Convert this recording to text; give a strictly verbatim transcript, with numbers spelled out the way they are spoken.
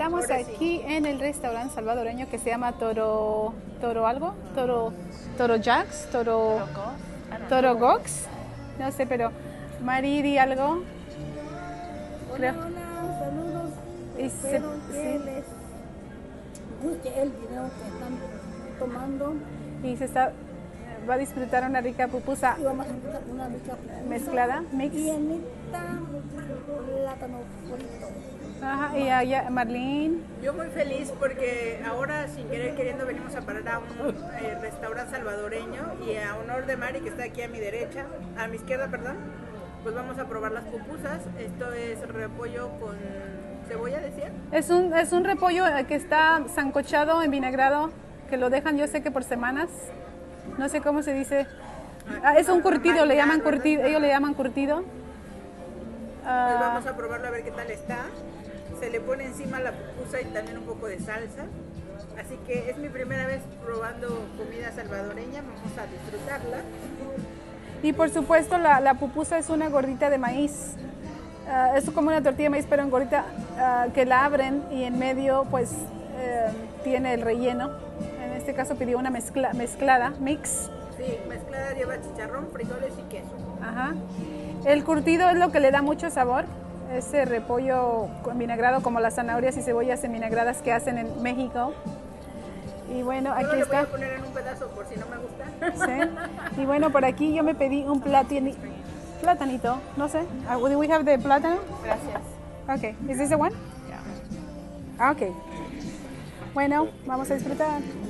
Estamos Ahora aquí sí. en el restaurante salvadoreño que se llama Toro, Toro algo, Toro, Toro Jacks, Toro, Toro Gox, no sé, pero Mari di algo. Hola, hola, saludos. Y Espero se, que sí. les guste el video que están tomando. Y se está, va a disfrutar una rica pupusa. Y vamos a disfrutar una rica pupusa mezclada, mix. Y enita plátano frito. Ajá, y allá Marlene. Yo muy feliz porque ahora sin querer queriendo venimos a parar a un eh, restaurante salvadoreño y a honor de Mari que está aquí a mi derecha, a mi izquierda, perdón, pues vamos a probar las pupusas. Esto es repollo con cebolla, decía. Es un, es un repollo que está sancochado en vinagrado, que lo dejan yo sé que por semanas, no sé cómo se dice. Ah, es un curtido, le llaman curtido, ellos le llaman curtido. Pues vamos a probarlo a ver qué tal está. Se le pone encima la pupusa y también un poco de salsa. Así que es mi primera vez probando comida salvadoreña, vamos a disfrutarla. Y por supuesto la, la pupusa es una gordita de maíz. Uh, es como una tortilla de maíz, pero en gordita uh, que la abren y en medio pues uh, tiene el relleno. En este caso pidió una mezcla, mezclada, mix. Sí, mezclada lleva chicharrón, frijoles y queso. Ajá. El curtido es lo que le da mucho sabor. Ese repollo vinagrado como las zanahorias y cebollas vinagradas que hacen en México. Y bueno, aquí Yo está. Lo voy a poner en un pedazo por si no me gusta. Sí. Y bueno, por aquí yo me pedí un platini, platanito, no sé. Uh, do we have the plátano? Gracias. Okay. Is this the one? Yeah. Okay. Bueno, vamos a disfrutar.